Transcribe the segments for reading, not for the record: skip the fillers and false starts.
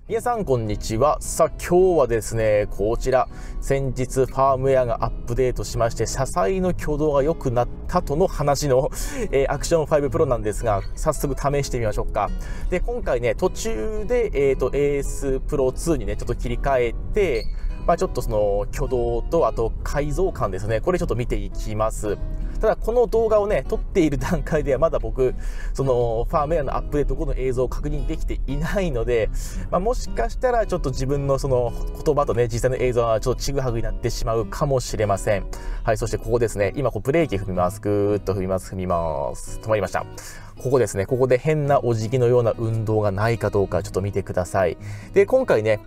皆さんこんにちは。さあ今日はですね、こちら先日ファームウェアがアップデートしまして車載の挙動が良くなったとの話の、アクション5 Pro なんですが、早速試してみましょうか。で今回ね、途中で、AS Pro 2にねちょっと切り替えて、ちょっとその挙動とあと改造感ですね、これちょっと見ていきます。ただこの動画をね撮っている段階ではまだ僕そのファームウェアのアップデート後の映像を確認できていないので、もしかしたらちょっと自分のその言葉とね実際の映像はちょっとちぐはぐになってしまうかもしれません。はい、そしてここですね、今ブレーキ踏みます。ぐーっと踏みます。止まりました。ここですね、ここで変なお辞儀のような運動がないかどうかちょっと見てください。で今回ね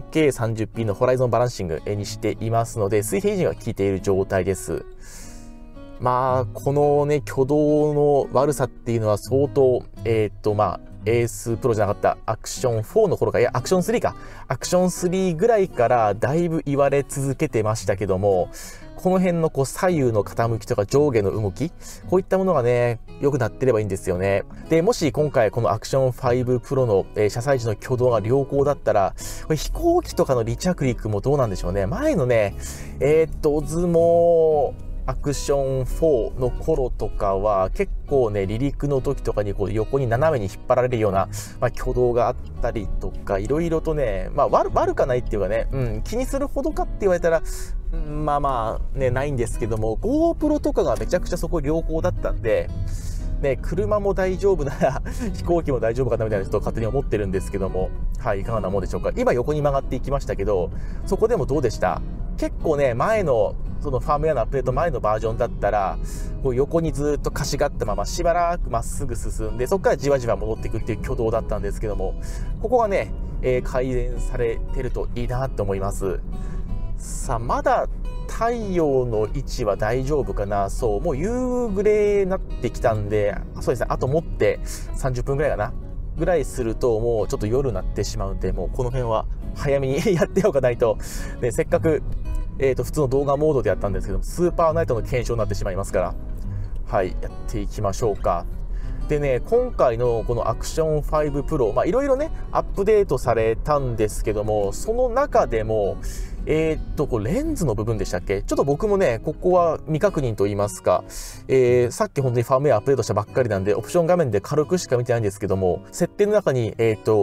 4K30p のホライゾンバランシングにしていますので、水平維持が効いている状態です。このね挙動の悪さっていうのは相当エースプロじゃなかったアクション4の頃か、いやアクション3か、アクション3ぐらいからだいぶ言われ続けてましたけども、この辺の左右の傾きとか上下の動き、こういったものがね良くなってればいいんですよね。でもし今回このアクション5 Pro の、車載時の挙動が良好だったら、これ飛行機とかの離着陸もどうなんでしょうね。前のねオズモアクション4の頃とかは結構ね離陸の時とかに横に斜めに引っ張られるような、挙動があったりとか、いろいろとね、悪かないっていうかね、気にするほどかって言われたらないんですけども、 GoPro とかがめちゃくちゃそこ良好だったんでね、車も大丈夫なら飛行機も大丈夫かなみたいなちょっと勝手に思ってるんですけども、はい、いかがなもんでしょうか。今横に曲がっていきましたけど、そこでもどうでした？結構ね、前のそのファームウェアのアップデート前のバージョンだったら横にずっとかしがったまましばらくまっすぐ進んで、そこからじわじわ戻っていくっていう挙動だったんですけども、ここがね、改善されてるといいなと思います。さあまだ太陽の位置は大丈夫かな。そうもう夕暮れになってきたんで、そうですね、あと持って30分ぐらいかなぐらいするともうちょっと夜になってしまうんで、もうこの辺は早めにやっておかないと、ね、せっかく普通の動画モードでやったんですけど、スーパーナイトの検証になってしまいますから、はい、やっていきましょうか。でね、今回のこのアクション5 Pro、いろいろねアップデートされたんですけども、その中でもこれレンズの部分でしたっけ？ちょっと僕もねここは未確認と言いますか、さっき本当にファームウェアアップデートしたばっかりなんでオプション画面で軽くしか見てないんですけども、設定の中に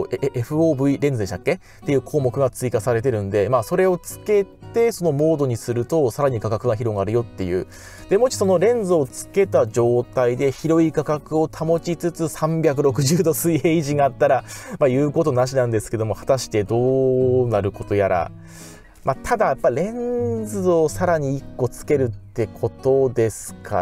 FOV レンズでしたっけっていう項目が追加されてるんで、それをつけてそのモードにするとさらに価格が広がるよっていう。でもしそのレンズをつけた状態で広い価格を保ちつつ360度水平維持があったら言うことなしなんですけども、果たしてどうなることやら。ただやっぱレンズをさらに1個つけるってことですから、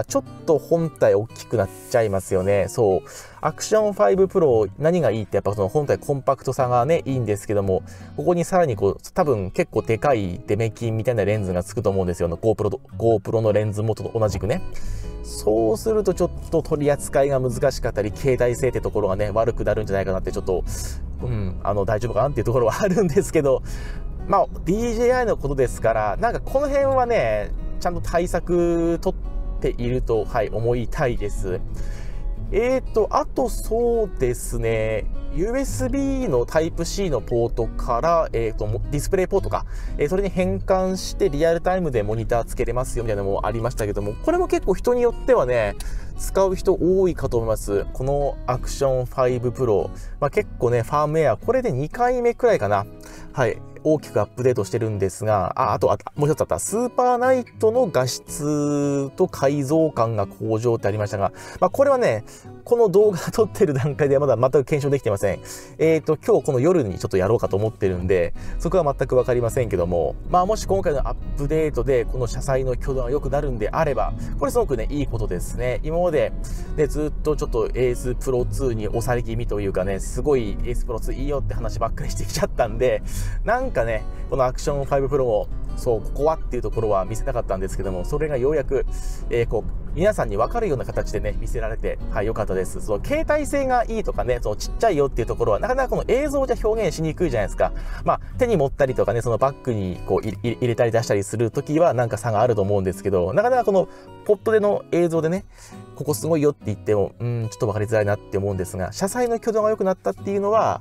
ちょっと本体大きくなっちゃいますよね。そう、アクション5 Pro 何がいいってやっぱその本体コンパクトさがねいいんですけども、ここにさらに多分結構でかいデメキンみたいなレンズがつくと思うんですよ。GoPro のレンズ元と同じくね。そうするとちょっと取り扱いが難しかったり、携帯性ってところがね悪くなるんじゃないかなって、ちょっと大丈夫かなっていうところはあるんですけど、DJI のことですから、なんかこの辺はねちゃんと対策取っていると、思いたいです。あとそうですね、USB の Type-C のポートから、ディスプレイポートか、それに変換してリアルタイムでモニターつけれますよみたいなのもありましたけども、これも結構人によってはね使う人多いかと思います。このアクション5 Pro、結構ねファームウェアこれで2回目くらいかな、大きくアップデートしてるんですが、あともう一つあった、スーパーナイトの画質と改造感が向上ってありましたが、これはねこの動画撮ってる段階ではまだ全く検証できてません。今日この夜にちょっとやろうかと思ってるんで、そこは全く分かりませんけども、もし今回のアップデートでこの車載の挙動が良くなるんであれば、これすごくねいいことですね。今までずっとちょっと AS Pro 2に押され気味というかね、すごい AS Pro 2いいよって話ばっかりしてきちゃったんで、なんかねこのアクション5 Pro もそうここはっていうところは見せたかったんですけども、それがようやく、皆さんに分かるような形でね見せられて、良かったです。その携帯性がいいとかね、そのちっちゃいよっていうところはなかなかこの映像じゃ表現しにくいじゃないですか。手に持ったりとかね、そのバッグに入れたり出したりするときはなんか差があると思うんですけど、なかなかこのポットでの映像でねここすごいよって言ってもちょっと分かりづらいなって思うんですが、車載の挙動が良くなったっていうのは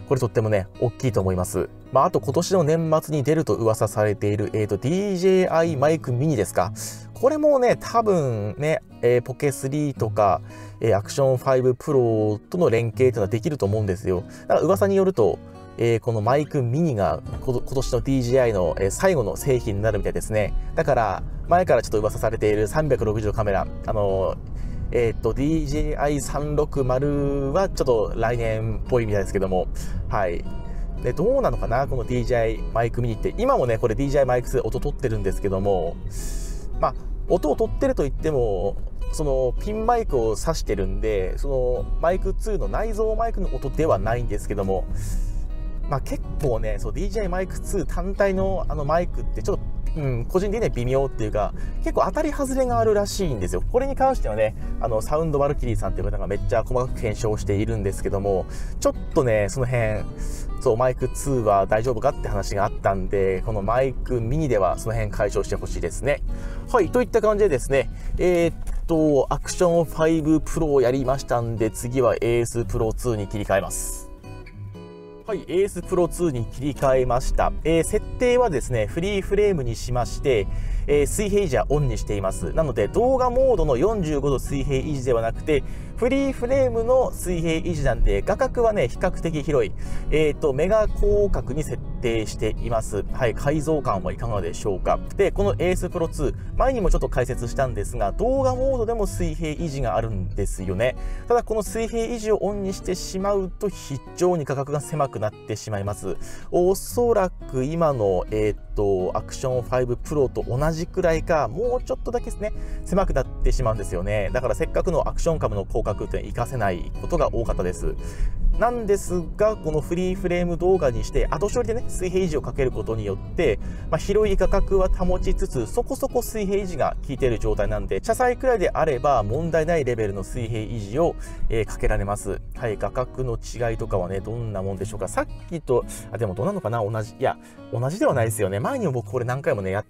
これとってもね、大きいと思います。あと今年の年末に出ると噂されている、DJI マイクミニですか。これもね、多分ね、ポケ3とか、アクション5 Pro との連携というのはできると思うんですよ。だから噂によると、このマイクミニが今年の DJI の最後の製品になるみたいですね。だから前からちょっと噂されている360度カメラ、DJI360 はちょっと来年っぽいみたいですけども、はい。で、どうなのかなこの DJI マイクミニって。今もね、これ DJI マイク2音取ってるんですけども、音を取ってるといっても、そのピンマイクを挿してるんで、そのマイク2の内蔵マイクの音ではないんですけども、結構ね、そう DJI マイク2単体のマイクってちょっと、個人的には微妙っていうか、結構当たり外れがあるらしいんですよ。これに関してはね、サウンドバルキリーさんっていう方がめっちゃ細かく検証しているんですけども、ちょっとね、その辺、そう、マイク2は大丈夫かって話があったんで、このマイクミニではその辺解消してほしいですね。はい、といった感じでですね、アクション5 Pro をやりましたんで、次は AS Pro 2に切り替えます。はい、AS Pro 2に切り替えました。設定はですね、フリーフレームにしまして、水平維持はオンにしています。なので、動画モードの45度水平維持ではなくて、フリーフレームの水平維持なんで、画角はね、比較的広い、メガ広角に設定しています。はい、解像感はいかがでしょうか。で、この AS Pro 2、前にもちょっと解説したんですが、動画モードでも水平維持があるんですよね。ただ、この水平維持をオンにしてしまうと、非常に画角が狭くなってしまいます。おそらく今の、アクション5 Pro と同じくらいか、もうちょっとだけですね、狭くなってしまうんですよね。だからせっかくのアクションカムの広角って活かせないことが多かったです。なんですが、このフリーフレーム動画にして、後処理でね、水平維持をかけることによって、広い画角は保ちつつ、そこそこ水平維持が効いている状態なんで、車載くらいであれば問題ないレベルの水平維持を、かけられます。はい、画角の違いとかはね、どんなもんでしょうか。さっきと、でもどうなのかな同じ。いや、同じではないですよね。前にも僕これ何回もね、やって、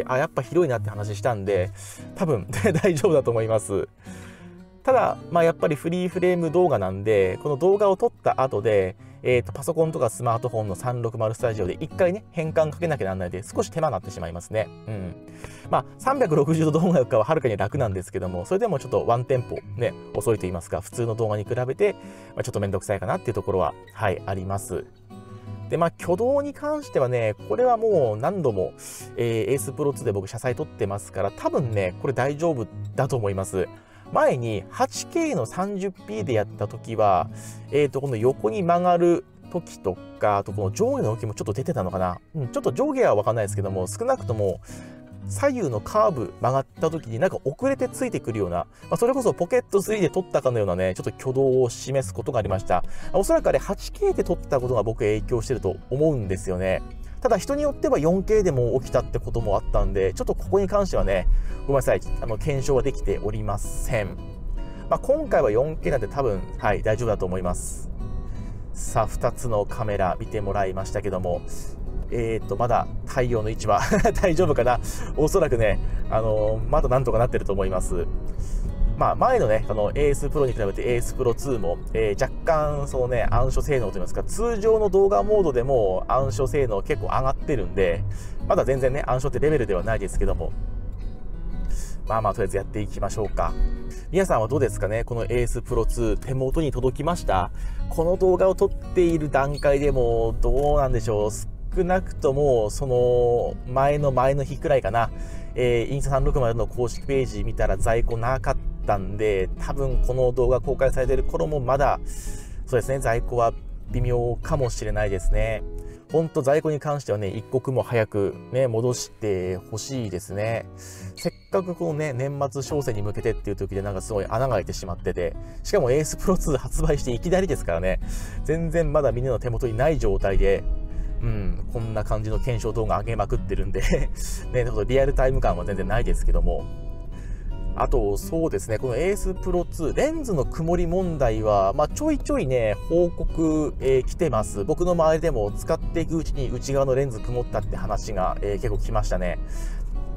やっぱ広いなって話したんで、多分大丈夫だと思います。ただ、やっぱりフリーフレーム動画なんで、この動画を撮った後で、パソコンとかスマートフォンの360スタジオで一回ね、変換かけなきゃならないで、少し手間になってしまいますね。360度動画よりかははるかに楽なんですけども、それでもちょっとワンテンポね、遅いと言いますか、普通の動画に比べて、ちょっとめんどくさいかなっていうところは、はい、あります。で、挙動に関してはね、これはもう何度も、AS Pro 2で僕車載撮ってますから、多分ね、これ大丈夫だと思います。前に 8K の 30p でやった時は、この横に曲がる時とか、あとこの上下の動きもちょっと出てたのかな。ちょっと上下は分かんないですけども、少なくとも左右のカーブ曲がった時になんか遅れてついてくるような、それこそポケット3で撮ったかのようなね、ちょっと挙動を示すことがありました。おそらくあれ 8K で撮ったことが僕影響してると思うんですよね。ただ人によっては 4K でも起きたってこともあったんで、ちょっとここに関してはね、ごめんなさい、検証はできておりません。今回は 4K なんで多分、はい、大丈夫だと思います。さあ、2つのカメラ見てもらいましたけども、まだ太陽の位置は大丈夫かな。おそらくね、まだなんとかなってると思います。前のね、AS Pro に比べて AS Pro 2も、若干、そのね、暗所性能といいますか、通常の動画モードでも暗所性能結構上がってるんで、まだ全然ね、暗所ってレベルではないですけども、とりあえずやっていきましょうか。皆さんはどうですかね、この AS Pro 2手元に届きました？この動画を撮っている段階でもどうなんでしょう。少なくともその前の日くらいかな、インスタ360の公式ページ見たら在庫なかったんで、多分この動画公開されている頃もまだそうですね、在庫は微妙かもしれないですね。ほんと在庫に関してはね、一刻も早くね、戻してほしいですね。せっかくこのね、年末商戦に向けてっていう時でなんかすごい穴が開いてしまってて、しかも AS Pro 2発売していきなりですからね、全然まだみんなの手元にない状態で、こんな感じの検証動画上げまくってるんでね、リアルタイム感は全然ないですけども。あと、そうですね、この AS Pro 2、レンズの曇り問題は、ちょいちょいね、報告、来てます。僕の周りでも使っていくうちに内側のレンズ曇ったって話が、結構来ましたね。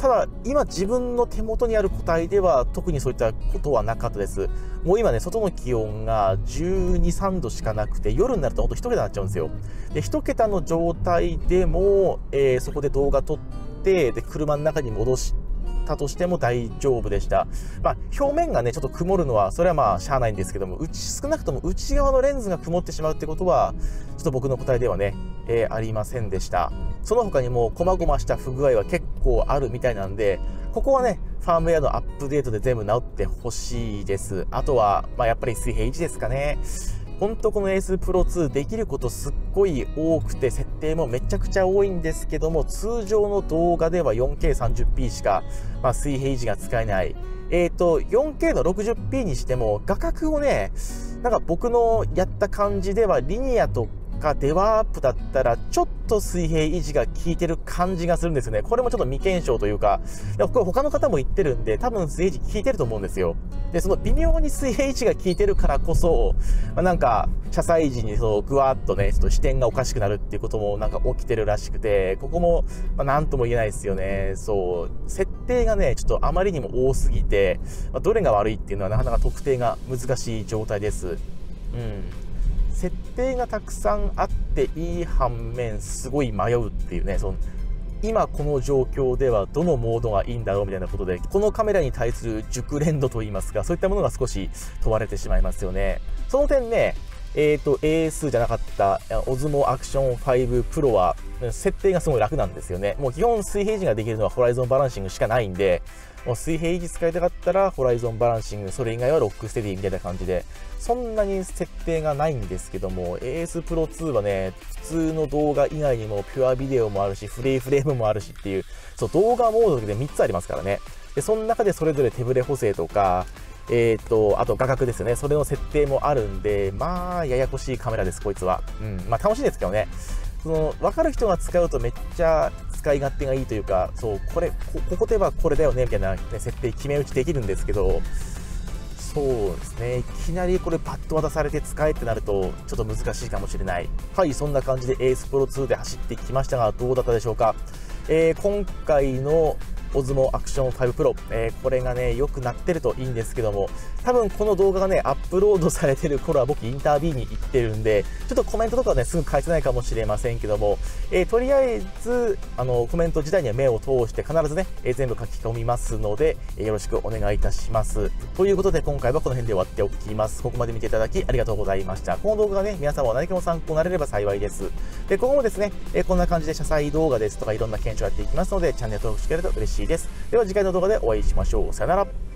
ただ、今自分の手元にある個体では特にそういったことはなかったです。もう今ね、外の気温が12、3度しかなくて、夜になるとほんと1桁になっちゃうんですよ。で、1桁の状態でも、そこで動画撮って、で、車の中に戻したとしても大丈夫でした。まあ、表面がね、ちょっと曇るのは、それはまあ、しゃあないんですけども、少なくとも内側のレンズが曇ってしまうってことは、ちょっと僕の個体ではね、ありませんでした。その他にも、細々した不具合は結構あるみたいなんで、ここはね、ファームウェアのアップデートで全部直ってほしいです。あとは、まあ、やっぱり水平維持ですかね。ほんとこの Ace Pro 2できることすっごい多くて、設定もめちゃくちゃ多いんですけども、通常の動画では 4K30p しか、まあ、水平維持が使えない。4K の 60p にしても、画角をね、なんか僕のやった感じではリニアとかデワープだったらちょっと水平維持が効いてる感じがするんですよね。これもちょっと未検証というか、これ他の方も言ってるんで多分水平維持効いてると思うんですよ。で、その微妙に水平維持が効いてるからこそ、なんか車載時にぐわーっとね、ちょっと視点がおかしくなるっていうこともなんか起きてるらしくて、ここもなんとも言えないですよね。そう、設定がね、ちょっとあまりにも多すぎて、どれが悪いっていうのはなかなか特定が難しい状態です。うん。設定がたくさんあっていい反面すごい迷うっていうね、今この状況ではどのモードがいいんだろうみたいなことで、このカメラに対する熟練度といいますか、そういったものが少し問われてしまいますよね。その点ね、AS じゃなかったOsmo Action 5 Pro は設定がすごい楽なんですよね。もう基本水平維持ができるのはホライゾンバランシングしかないんで、もう水平維持使いたかったらホライゾンバランシング、それ以外はロックステディみたいな感じで、そんなに設定がないんですけども、AS Pro 2はね、普通の動画以外にもピュアビデオもあるし、フリーフレームもあるしっていう、そう、動画モードで3つありますからね。で、その中でそれぞれ手ブレ補正とか、あと画角ですよね。それの設定もあるんで、まあ、ややこしいカメラです、こいつは。うん。まあ、楽しいですけどね。分かる人が使うとめっちゃ使い勝手がいいというか、そう、ここではこれだよね、みたいな、ね、設定決め打ちできるんですけど、そうですね。いきなりこれパッと渡されて使えってなると、ちょっと難しいかもしれない。はい、そんな感じで Ace Pro 2で走ってきましたが、どうだったでしょうか。今回のOsmo Action 5 Pro、これがね、良くなってるといいんですけども、多分この動画がね、アップロードされてる頃は僕インタビューに行ってるんで、ちょっとコメントとかはね、すぐ返せないかもしれませんけども、とりあえず、コメント自体には目を通して必ずね、全部書き込みますので、よろしくお願いいたします。ということで、今回はこの辺で終わっておきます。ここまで見ていただきありがとうございました。この動画がね、皆様何かの参考になれれば幸いです。で、今後もですね、こんな感じで車載動画ですとかいろんな検証やっていきますので、チャンネル登録してくれると嬉しいです。では次回の動画でお会いしましょう。さよなら。